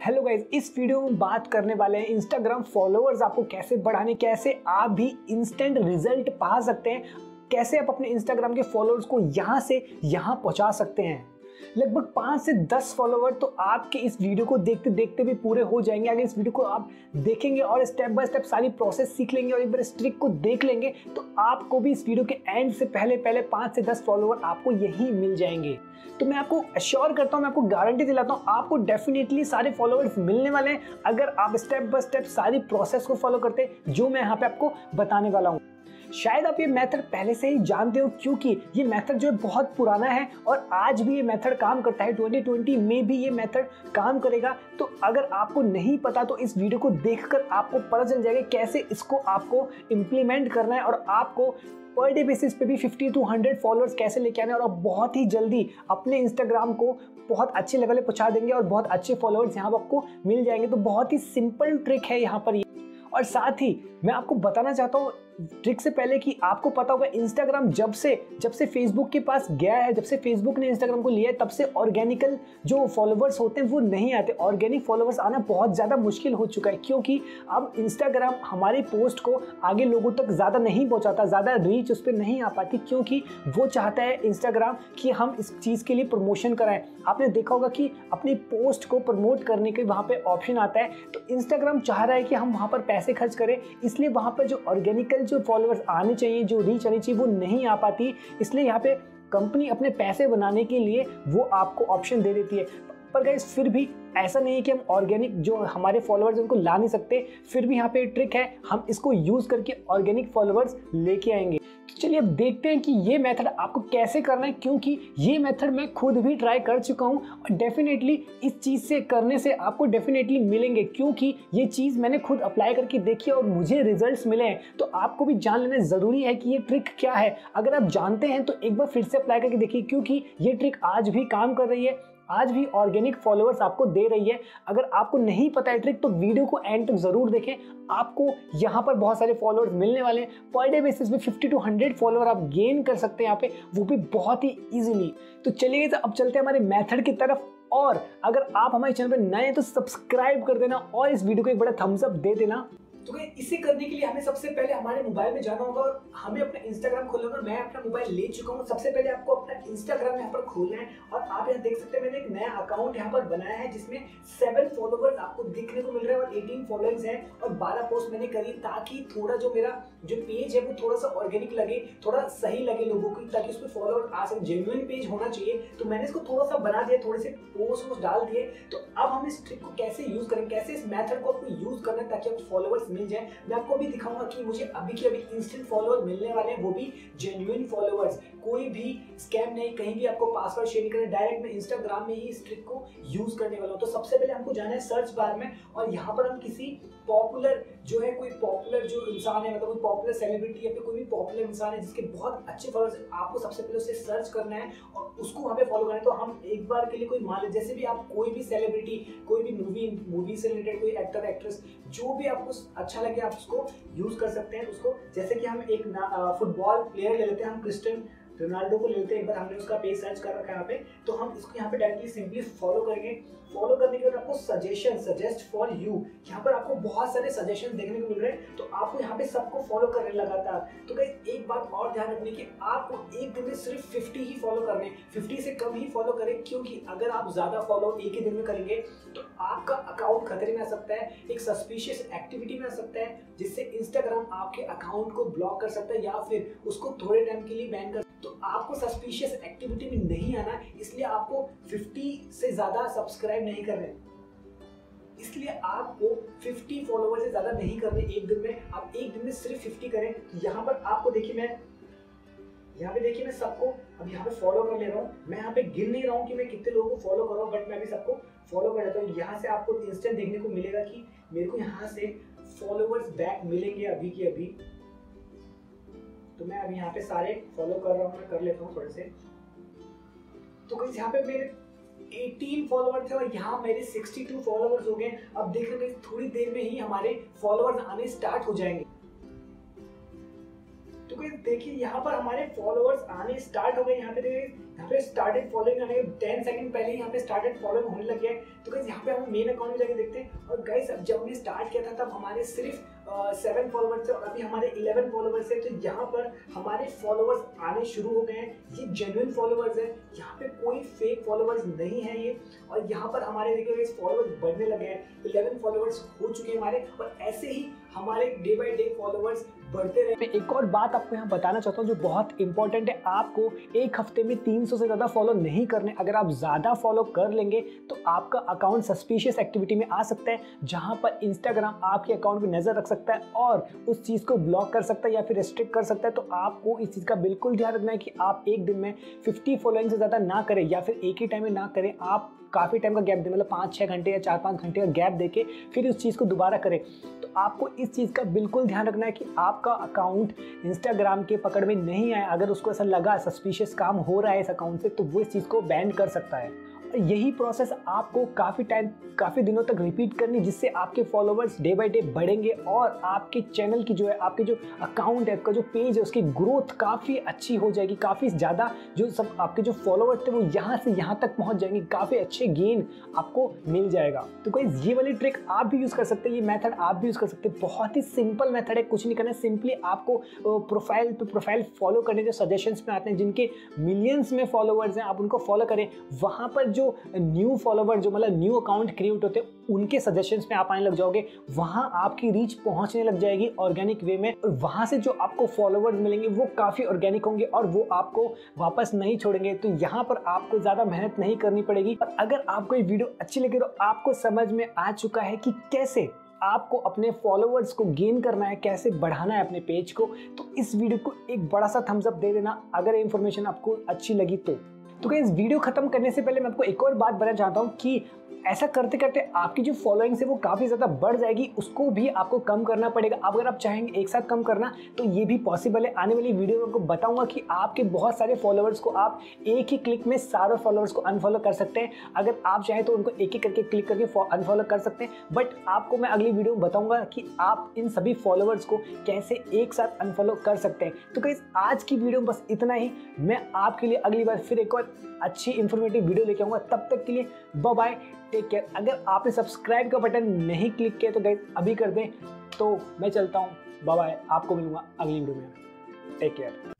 Hello guys, इस video में बात करने वाले हैं इंस्टाग्राम फॉलोअर्स आपको कैसे बढ़ाने, कैसे आप भी इंस्टेंट रिजल्ट पा सकते हैं, कैसे आप अपने इंस्टाग्राम के फॉलोअर्स को यहाँ से यहाँ पहुँचा सकते हैं। लगभग 5 से 10 फॉलोवर तो आपके इस वीडियो को देखते देखते भी पूरे हो जाएंगे। अगर इस वीडियो को आप देखेंगे और स्टेप बाय स्टेप सारी प्रोसेस सीख लेंगे और एक बार इस ट्रिक को देख लेंगे तो आपको भी इस वीडियो के एंड से पहले 5 से 10 फॉलोवर आपको यही मिल जाएंगे। तो मैं आपको अश्योर करता हूँ, मैं आपको गारंटी दिलाता हूँ, आपको डेफिनेटली सारे फॉलोवर्स मिलने वाले हैं अगर आप स्टेप बाय स्टेप सारी प्रोसेस को फॉलो करते हैं जो मैं यहाँ पे आपको बताने वाला हूँ। शायद आप ये मेथड पहले से ही जानते हो क्योंकि ये मेथड जो है बहुत पुराना है और आज भी ये मेथड काम करता है। 2020 में भी ये मेथड काम करेगा। तो अगर आपको नहीं पता तो इस वीडियो को देखकर आपको पता चल जाएगा कैसे इसको आपको इम्प्लीमेंट करना है और आपको पर डे बेसिस पे भी 50 to 100 फॉलोअर्स कैसे लेके आने और आप बहुत ही जल्दी अपने इंस्टाग्राम को बहुत अच्छे लेवल पे पहुंचा देंगे और बहुत अच्छे फॉलोअर्स यहाँ पर आपको मिल जाएंगे। तो बहुत ही सिंपल ट्रिक है यहाँ पर। और साथ ही मैं आपको बताना चाहता हूँ ट्रिक से पहले कि आपको पता होगा इंस्टाग्राम जब से फेसबुक के पास गया है, जब से फेसबुक ने इंस्टाग्राम को लिया है, तब से ऑर्गेनिकल जो फॉलोवर्स होते हैं वो नहीं आते। ऑर्गेनिक फॉलोवर्स आना बहुत ज़्यादा मुश्किल हो चुका है क्योंकि अब इंस्टाग्राम हमारी पोस्ट को आगे लोगों तक ज़्यादा नहीं पहुँचाता, ज़्यादा रीच उस पर नहीं आ पाती क्योंकि वो चाहता है इंस्टाग्राम कि हम इस चीज़ के लिए प्रमोशन कराएं। आपने देखा होगा कि अपनी पोस्ट को प्रमोट करने के वहाँ पे ऑप्शन आता है, तो इंस्टाग्राम चाह रहा है कि हम वहाँ पर पैसे खर्च करें, इसलिए वहाँ पर जो ऑर्गेनिकल जो फॉलोअर्स आने चाहिए, जो रीच आनी चाहिए वो नहीं आ पाती। इसलिए यहाँ पे कंपनी अपने पैसे बनाने के लिए वो आपको ऑप्शन दे देती है। पर गाइस फिर भी ऐसा नहीं है कि हम ऑर्गेनिक जो हमारे फॉलोअर्स उनको ला नहीं सकते, फिर भी यहाँ पे ट्रिक है, हम इसको यूज करके ऑर्गेनिक फॉलोअर्स लेके आएंगे। तो चलिए अब देखते हैं कि ये मेथड आपको कैसे करना है क्योंकि ये मेथड मैं खुद भी ट्राई कर चुका हूँ और डेफिनेटली इस चीज़ से करने से आपको डेफिनेटली मिलेंगे क्योंकि ये चीज़ मैंने खुद अप्लाई करके देखी और मुझे रिजल्ट्स मिले हैं। तो आपको भी जान लेना ज़रूरी है कि ये ट्रिक क्या है। अगर आप जानते हैं तो एक बार फिर से अप्लाई करके देखिए क्योंकि ये ट्रिक आज भी काम कर रही है, आज भी ऑर्गेनिक फॉलोअर्स आपको दे रही है। अगर आपको नहीं पता है ट्रिक तो वीडियो को एंड तक जरूर देखें, आपको यहाँ पर बहुत सारे फॉलोअर्स मिलने वाले हैं। पर डे बेसिस पे 50 to 100 फॉलोअर आप गेन कर सकते हैं यहाँ पे, वो भी बहुत ही इजीली। तो चलिए तो अब चलते हैं हमारे मेथड की तरफ। और अगर आप हमारे चैनल पर नए हैं तो सब्सक्राइब कर देना और इस वीडियो को एक बड़ा थम्स अप दे देना। तो इसे करने के लिए हमें सबसे पहले हमारे मोबाइल में जाना होगा और हमें अपना इंस्टाग्राम खोलना होगा। मैं अपना मोबाइल ले चुका हूँ। सबसे पहले आपको अपना इंस्टाग्राम यहाँ पर खोलना है और आप यहाँ देख सकते हैं मैंने एक नया अकाउंट यहाँ पर बनाया है जिसमें 7 फॉलोवर्स आपको दिखने को मिल रहे हैं और 18 फॉलोअर्स हैं और 12 पोस्ट मैंने करी ताकि थोड़ा जो मेरा जो पेज है वो थोड़ा सा ऑर्गेनिक लगे, थोड़ा सही लगे लोगों को, ताकि उस पर फॉलोअर आ सके, जेन्युइन पेज होना चाहिए। तो मैंने इसको थोड़ा सा बना दिया, थोड़े से पोस्ट डाल दिए। तो अब हम इस ट्रिक को कैसे यूज करें, कैसे इस मेथड को आपको यूज करना है ताकि आपको फॉलोवर्स मिल जाए। मैं आपको भी दिखाऊंगा कि मुझे अभी के अभी इंस्टेंट फॉलोअर मिलने वाले हैं, वो भी जेन्युइन फॉलोअर्स। कोई भी स्कैम नहीं, कहीं भी आपको पासवर्ड शेयर नहीं करना, डायरेक्ट मैं इंस्टाग्राम में ही इस ट्रिक को यूज करने वाला हूँ। तो सबसे पहले हमको जाना है सर्च बार में और यहाँ पर हम किसी पॉपुलर जो है, कोई पॉपुलर जो इंसान है, मतलब कोई पॉपुलर सेलिब्रिटी या फिर कोई भी पॉपुलर इंसान है जिसके बहुत अच्छे फॉलोअर्स, आपको सबसे पहले उसे सर्च करना है और उसको वहाँ पे फॉलो करना है। तो हम एक बार के लिए कोई मान, जैसे भी आप कोई भी सेलिब्रिटी, कोई भी मूवी से रिलेटेड कोई एक्टर एक्ट्रेस, जो भी आपको अच्छा लगे आप उसको यूज कर सकते हैं। उसको जैसे कि हम एक फुटबॉल प्लेयर ले लेते हैं, हम क्रिस्टियानो रोनाल्डो को लेते हैं। एक बार हमने उसका पेज सर्च कर रखा है यहाँ पे, तो हम इसको यहाँ पे डायरेक्टली सिंपली फॉलो करेंगे। फॉलो करने के बाद आपको सजेस्ट फॉर यू, यहाँ पर आपको बहुत सारे सजेशन देखने को मिल रहे हैं। तो आपको यहाँ पे सबको फॉलो करने लगातार। तो गाइस एक बात और ध्यान रखने की, आपको एक दिन में सिर्फ 50 ही फॉलो करने, 50 से कम ही फॉलो करें क्योंकि अगर आप ज्यादा फॉलो एक ही दिन में करेंगे तो आपका अकाउंट खतरे में आ सकता है, एक सस्पिशियस एक्टिविटी में आ सकता है जिससे इंस्टाग्राम आपके अकाउंट को ब्लॉक कर सकता है या फिर उसको थोड़े टाइम के लिए बैन कर। तो आपको सस्पिशियस एक्टिविटी में नहीं आना, इसलिए आपको 50 से ज्यादा सब्सक्राइब नहीं करने, इसलिए आपको 50 फॉलोवर से ज्यादा नहीं करने एक दिन में। आप एक दिन में सिर्फ 50 करें। तो यहाँ पर आपको देखिए, मैं यहाँ पे देखिए मैं सबको अब यहाँ पे फॉलो कर ले रहा हूँ। मैं यहाँ पे गिन नहीं रहा हूँ कि मैं कितने लोगों को फॉलो कर रहा हूँ, बट मैं भी सबको फॉलो कर लेता हूँ। यहाँ से आपको इंस्टेंट देखने को मिलेगा कि मेरे को यहाँ से फॉलोवर्स बैक मिलेंगे अभी के अभी। तो मैं अभी यहाँ पे सारे फॉलो कर रहा हूँ, मैं कर लेता हूँ थोड़े से। तो गाइस यहाँ पे मेरे 18 फॉलोवर थे और यहाँ मेरे 62 फॉलोवर्स हो गए। अब देख रहे हैं थोड़ी देर में ही हमारे फॉलोवर्स आने स्टार्ट हो जाएंगे। तो गाइस देखिए यहाँ पर हमारे फॉलोवर्स आने स्टार्ट हो गए। यहाँ पे स्टार्टेड फॉलोइंग आने के 10 सेकंड पहले ही यहाँ पे स्टार्टेड फॉलोइंग होने लग गया है। तो गाइस यहाँ पे हम मेन अकाउंट में जाके देखते हैं। और गाइस अब जब हमने स्टार्ट किया था तब हमारे सिर्फ 7 फॉलोवर्स थे और अभी हमारे 11 फॉलोवर्स है। तो यहाँ पर हमारे फॉलोवर्स आने शुरू हो गए हैं, ये जेन्युइन फॉलोवर्स है, यहाँ पे कोई फेक फॉलोवर्स नहीं है ये। और यहाँ पर हमारे देखिए फॉलोवर्स बढ़ने लगे हैं, 11 फॉलोवर्स हो चुके हैं हमारे, और ऐसे ही हमारे डे बाय डे फॉलोवर्स बढ़ते रहे। मैं एक और बात आपको यहाँ बताना चाहता हूँ जो बहुत इंपॉर्टेंट है, आपको एक हफ्ते में 300 से ज़्यादा फॉलो नहीं करने। अगर आप ज़्यादा फॉलो कर लेंगे तो आपका अकाउंट सस्पिशियस एक्टिविटी में आ सकता है, जहाँ पर इंस्टाग्राम आपके अकाउंट पे नज़र रख सकता है और उस चीज़ को ब्लॉक कर सकता है या फिर रिस्ट्रिक्ट कर सकता है। तो आपको इस चीज़ का बिल्कुल ध्यान रखना है कि आप एक दिन में 50 फॉलोइंग से ज़्यादा ना करें या फिर एक ही टाइम में ना करें। आप काफ़ी टाइम का गैप दें, मतलब 5-6 घंटे या 4-5 घंटे का गैप देके फिर उस चीज़ को दोबारा करें। तो आपको इस चीज़ का बिल्कुल ध्यान रखना है कि आपका अकाउंट इंस्टाग्राम के पकड़ में नहीं आए। अगर उसको ऐसा लगा सस्पिशियस काम हो रहा है इस अकाउंट से, तो वो इस चीज़ को बैन कर सकता है। यही प्रोसेस आपको काफ़ी दिनों तक रिपीट करनी, जिससे आपके फॉलोवर्स डे बाय डे बढ़ेंगे और आपके चैनल की जो है, आपके जो अकाउंट है, आपका जो पेज है, उसकी ग्रोथ काफ़ी अच्छी हो जाएगी। काफ़ी ज़्यादा जो सब आपके जो फॉलोवर्स थे वो यहाँ से यहाँ तक पहुँच जाएंगे, काफ़ी अच्छे गेन आपको मिल जाएगा। तो गाइस ये वाली ट्रिक आप भी यूज़ कर सकते हैं, ये मेथड आप भी यूज़ कर सकते हैं। बहुत ही सिंपल मेथड है, कुछ नहीं करना है, सिंपली आपको प्रोफाइल फॉलो करने जो सजेशंस में आते हैं, जिनके मिलियंस में फॉलोवर्स हैं, आप उनको फॉलो करें। वहाँ पर जो न्यू फॉलोवर, जो मतलब न्यू अकाउंट क्रिएट होते हैं, उनके सजेशंस में आप आने लग जाओगे। वहाँ आपकी रीच पहुँचने लग जाएगी ऑर्गेनिक वे में, और वहाँ से जो आपको फॉलोवर्स मिलेंगे वो काफ़ी ऑर्गेनिक होंगे और वो आपको वापस नहीं छोड़ेंगे। तो यहाँ पर आपको ज़्यादा मेहनत नहीं करनी पड़ेगी। और अगर आपको ये वीडियो अच्छी लगे तो आपको समझ में आ चुका है कि कैसे आपको अपने फॉलोवर्स को गेन करना है, कैसे बढ़ाना है अपने पेज को, तो इस वीडियो को एक बड़ा सा थम्स अप दे देना अगर ये इन्फॉर्मेशन आपको अच्छी लगी तो इस वीडियो खत्म करने से पहले मैं आपको एक और बात बताना चाहता हूँ कि ऐसा करते करते आपकी जो फॉलोइंग है वो काफ़ी ज़्यादा बढ़ जाएगी, उसको भी आपको कम करना पड़ेगा। अगर आप चाहेंगे एक साथ कम करना तो ये भी पॉसिबल है। आने वाली वीडियो में आपको बताऊंगा कि आपके बहुत सारे फॉलोवर्स को आप एक ही क्लिक में सारे फॉलोवर्स को अनफॉलो कर सकते हैं। अगर आप चाहें तो उनको एक एक करके क्लिक करके अनफॉलो कर सकते हैं, बट आपको मैं अगली वीडियो में बताऊँगा कि आप इन सभी फॉलोवर्स को कैसे एक साथ अनफॉलो कर सकते हैं। तो गाइस आज की वीडियो में बस इतना ही। मैं आपके लिए अगली बार फिर एक और अच्छी इंफॉर्मेटिव वीडियो लेके आऊँगा। तब तक के लिए बाय बाय, टेक केयर। अगर आपने सब्सक्राइब का बटन नहीं क्लिक किया तो गाइस अभी कर दें। तो मैं चलता हूँ, बाय बाय, आपको मिलूंगा अगली वीडियो में। Take care.